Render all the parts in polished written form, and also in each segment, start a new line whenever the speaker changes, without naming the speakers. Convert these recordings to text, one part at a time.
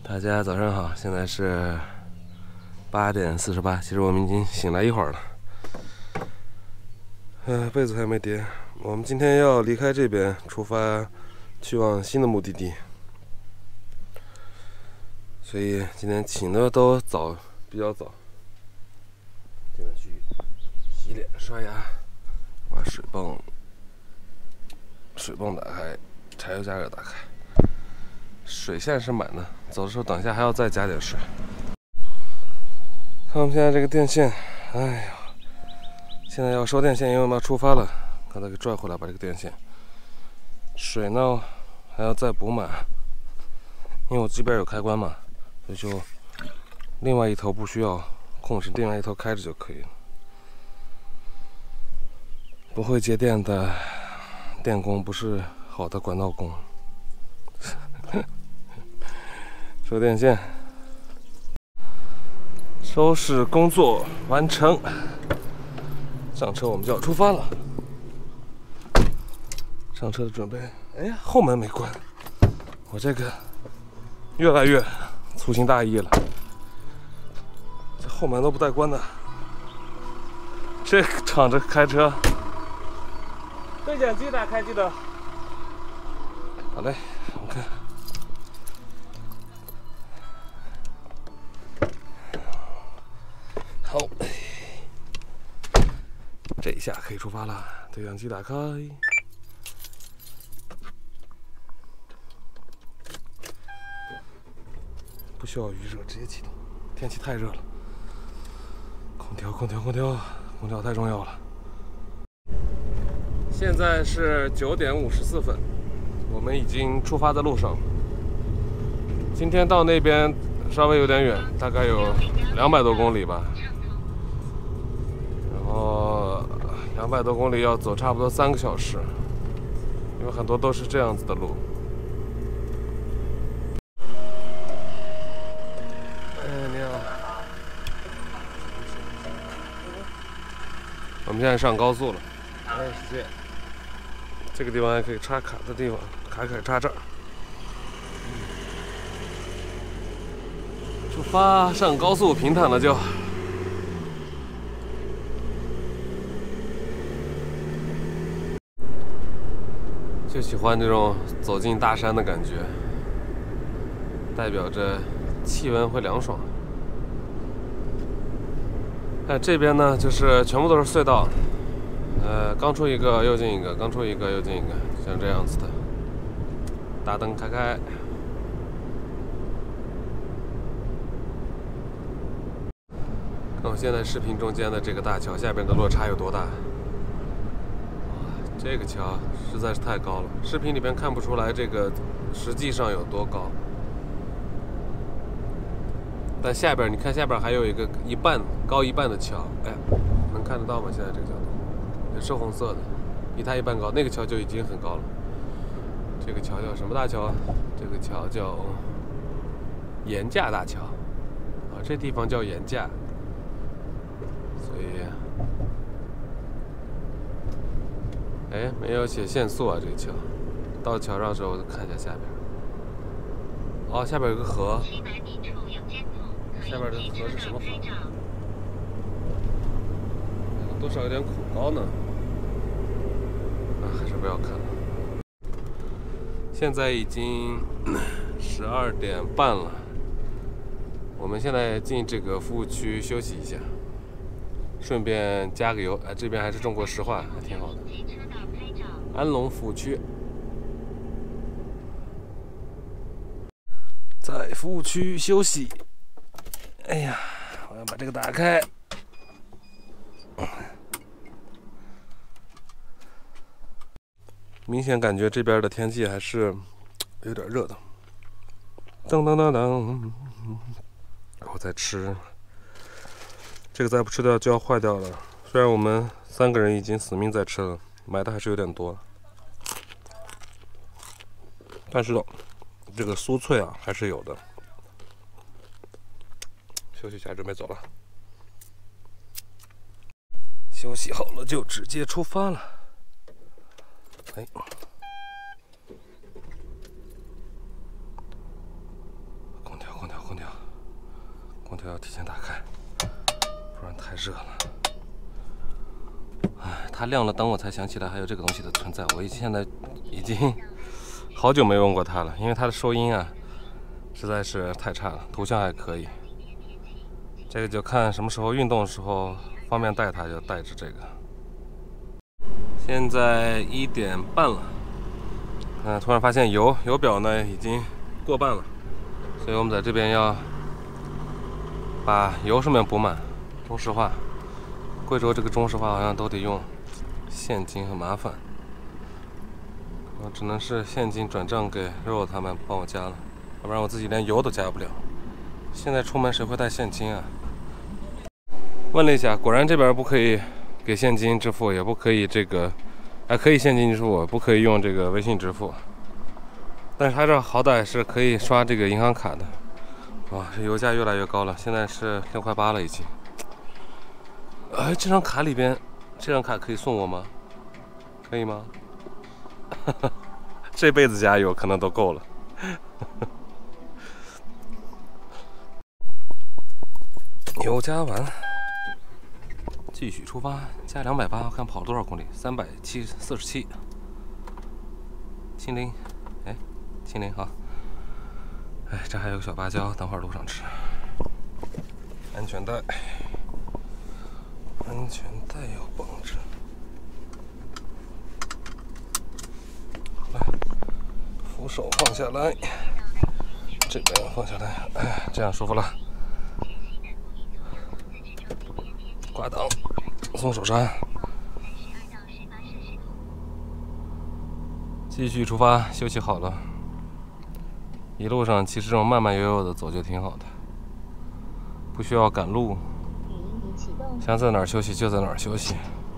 大家早上好，现在是8点48，其实我们已经醒来一会儿了。被子还没叠。我们今天要离开这边，出发去往新的目的地，所以今天起的都早，比较早。现在去洗脸、刷牙，把水泵打开，柴油加热打开。水现在是满的，走的时候等一下还要再加点水。看我们现在这个电线，哎呀，现在要收电线，因为我们要出发了，把它给拽回来，把这个电线。水呢还要再补满，因为我这边有开关嘛，所以就另外一头不需要控制，另外一头开着就可以了。不会接电的电工不是好的管道工。收电线，收拾工作完成，上车我们就要出发了。上车的准备，哎呀，后门没关，我这个越来越粗心大意了，这后门都不带关的，这敞着开车。对讲机打开，记得。好嘞，我们看。好，这一下可以出发了。对讲机打开，不需要预热，直接启动。天气太热了，空调太重要了。现在是9点54分，我们已经出发在路上。今天到那边稍微有点远，大概有200多公里吧。然后200多公里要走差不多3个小时，因为很多都是这样子的路。哎，你好。我们现在上高速了。哎，谢谢。这个地方还可以插卡的地方，卡可以插这儿。出发，上高速，平坦了就。就喜欢这种走进大山的感觉，代表着气温会凉爽。但这边呢，就是全部都是隧道，刚出一个又进一个，刚出一个又进一个，像这样子的。大灯开开。看我现在视频中间的这个大桥下边的落差有多大。这个桥实在是太高了，视频里边看不出来这个实际上有多高。但下边你看，下边还有一个高一半的桥，哎，能看得到吗？现在这个角度也是红色的，比它一半高，那个桥就已经很高了。这个桥叫什么大桥啊？这个桥叫盐架大桥啊，这地方叫盐架，所以。哎，没有写限速啊！这个桥，到桥上的时候我看一下下边。哦，下边有个河。下边的河是什么河？多少有点恐高呢。啊，还是不要看了。现在已经12点半了，我们现在进这个服务区休息一下，顺便加个油。这边还是中国石化，还挺好的。安龙服务区，在服务区休息。哎呀，我要把这个打开。明显感觉这边的天气还是有点热的。当当当当，我在吃，这个再不吃掉就要坏掉了。虽然我们3个人已经死命在吃了，买的还是有点多。但是这个酥脆啊还是有的。休息一下，准备走了。休息好了就直接出发了。哎，空调。 车要提前打开，不然太热了。哎，它亮了灯，我才想起来还有这个东西的存在。我现在已经好久没用过它了，因为它的收音啊实在是太差了，图像还可以。这个就看什么时候运动的时候方便带它，就带着这个。现在1点半了，突然发现油表呢已经过半了，所以我们在这边要把油顺便补满。中石化，贵州这个中石化好像都得用现金，很麻烦。我只能是现金转账给肉他们帮我加了，要不然我自己连油都加不了。现在出门谁会带现金啊？问了一下，果然这边不可以给现金支付，也不可以这个，可以现金支付，不可以用这个微信支付。但是它这好歹是可以刷这个银行卡的。哇，这油价越来越高了，现在是6块8了已经。哎，这张卡里边，这张卡可以送我吗？可以吗？这辈子加油可能都够了。油加完，继续出发，加280，我看跑了多少公里？347。清零，哎，清零好。哎，这还有个小芭蕉，等会儿路上吃。安全带，安全带要绑着。好了，扶手放下来，这边放下来，哎，这样舒服了。挂档，松手刹，继续出发，休息好了。一路上其实这种慢慢悠悠的走就挺好的，不需要赶路，想在哪儿休息就在哪儿休息。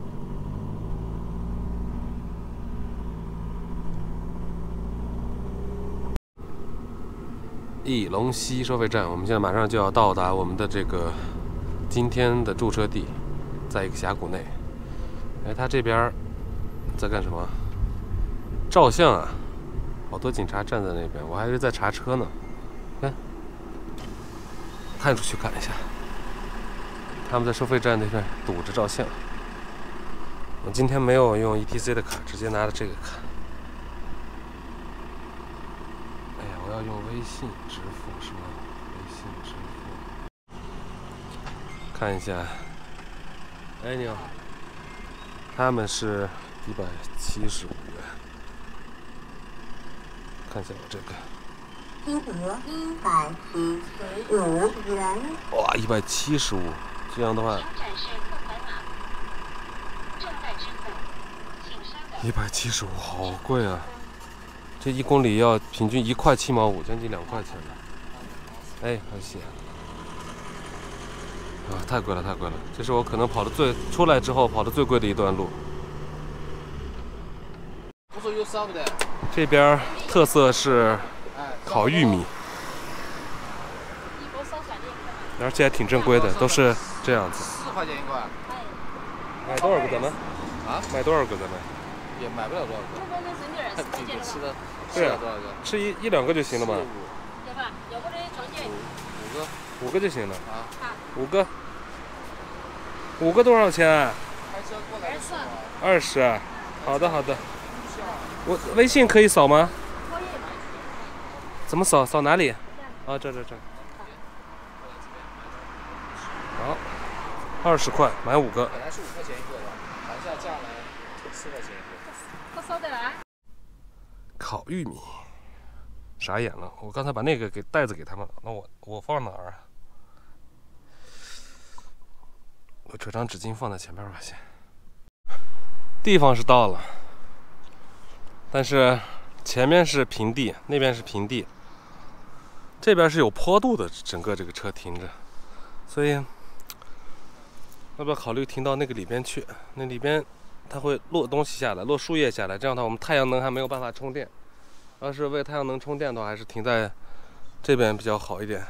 翼龙溪收费站，我们现在马上就要到达我们的这个今天的驻车地，在一个峡谷内。哎，他这边在干什么？照相啊！好多警察站在那边，我还以为在查车呢。看，探出去看一下，他们在收费站那边堵着照相。我今天没有用 ETC 的卡，直接拿的这个卡。哎呀，我要用微信支付是吗？微信支付。看一下，哎，你好，他们是175元。看一下我这个，
金额175元。
哇，175，这样的话，175好贵啊！这1公里要平均1块7毛5，将近2块钱了。哎，很谢啊，太贵了，太贵了！这是我可能出来之后跑的最贵的一段路。
我说有少不得。
这边特色是烤玉米，而且还挺正规的，都是这样子。
10块钱一块。
买多少个咱们？
啊？
买多少个咱们？
也买不了多少个。吃了多少个？
吃一两个就行了嘛。5个就行了。
啊
？5个多少钱啊
？20。
好的好的。我微信可以扫吗？可以。怎么扫？扫哪里？啊，这。好，20块买5个。
本来是5块钱一个的，谈下价呢4块钱一个。
我扫得来。
烤玉米，傻眼了！我刚才把那个袋子给他们了，那我放哪儿啊？我扯张纸巾放在前面吧，先。地方是到了。但是前面是平地，那边是平地，这边是有坡度的，整个这个车停着，所以要不要考虑停到那个里边去？那里边它会落东西下来，落树叶下来，这样的话我们太阳能还没有办法充电。要是为太阳能充电的话，还是停在这边比较好一点，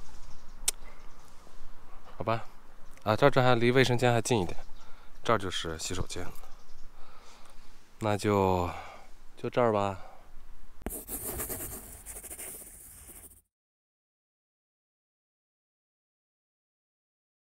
好吧？啊，这还离卫生间还近一点，这儿就是洗手间，那就这儿吧。